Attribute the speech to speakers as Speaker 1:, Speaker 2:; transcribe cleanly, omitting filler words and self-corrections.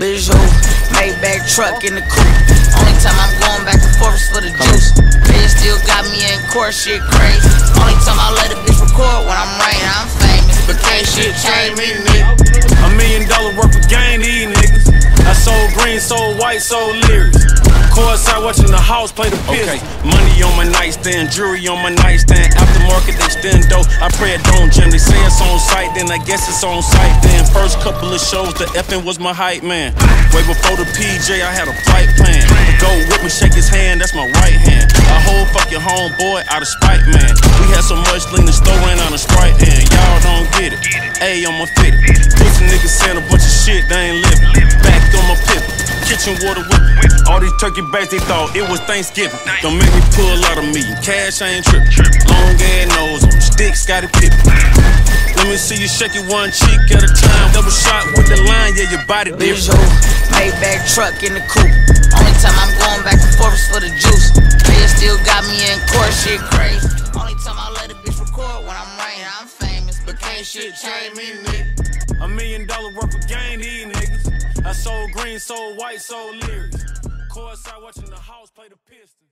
Speaker 1: Bijou, Maybach truck in the coupe. Only time I'm going back and forth is for the juice. They still got me in court, shit crazy. Only time I let a bitch record when I'm writing, I'm famous. But can't shit change me, nigga.
Speaker 2: $1 million worth of game, these niggas. I sold green, sold white, sold lyrics. Courtside watching the house play the pistol. Money on my nightstand, jewelry on my nightstand. Aftermarket extendo, I pray it don't jam. They say it's on site, then I guess it's on site. Then first couple of shows, the effing was my hype man. Way before the PJ, I had a flight plan. Go with me, shake his hand, that's my right hand. I whole fuck your homeboy out of spite, man. We had so much lean, the store ran out of Sprite, and y'all don't get it. A on my fitted. Pussy niggas saying a bunch of shit, they ain't living. Back on my pip, kitchen water whipping. All these turkey bags, they thought it was Thanksgiving. Don't make me pull out of me, cash I ain't trippin'. Long ass nose on stick, Scottie Pippen. Let me see you shake it one cheek at a time. Double shot with the line, yeah, your body
Speaker 1: Bijou, Maybach truck in the coupe. Only time I'm going back and forth is for the juice. They still got me in court, shit crazy. Only time I let a bitch record when I'm writing, I'm famous. But can't shit change me, nigga.
Speaker 2: $1 million worth of game, these niggas. I sold green, sold white, sold lyrics. Courtside watching the house play the Pistons.